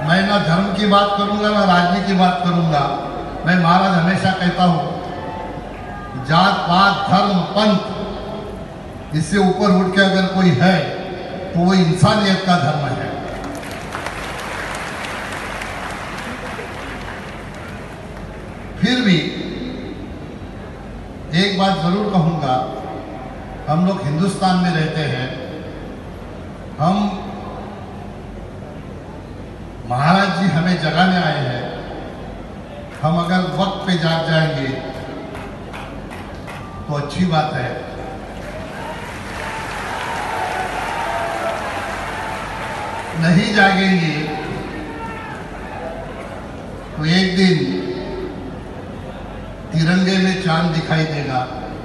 मैं ना धर्म की बात करूंगा ना राजनीति की बात करूंगा। मैं महाराज हमेशा कहता हूं, जात पात धर्म पंथ इससे ऊपर उठ के अगर कोई है तो वो इंसानियत का धर्म है। फिर भी एक बात जरूर कहूंगा, हम लोग हिंदुस्तान में रहते हैं, हम महाराज जी हमें जगाने आए हैं। हम अगर वक्त पे जाग जाएंगे तो अच्छी बात है, नहीं जागेंगे तो एक दिन तिरंगे में चांद दिखाई देगा।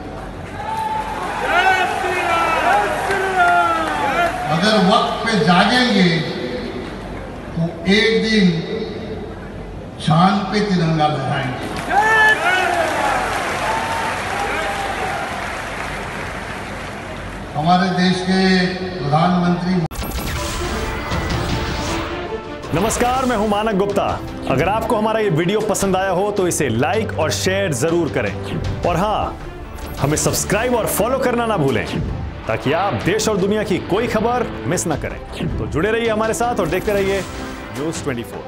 अगर वक्त पे जागेंगे तो एक दिन चांद पे तिरंगा लहराएंगे। हमारे देश के प्रधानमंत्री। नमस्कार, मैं हूं मानक गुप्ता। अगर आपको हमारा ये वीडियो पसंद आया हो तो इसे लाइक और शेयर जरूर करें, और हां, हमें सब्सक्राइब और फॉलो करना ना भूलें ताकि आप देश और दुनिया की कोई खबर मिस ना करें। तो जुड़े रहिए हमारे साथ और देखते रहिए News 24।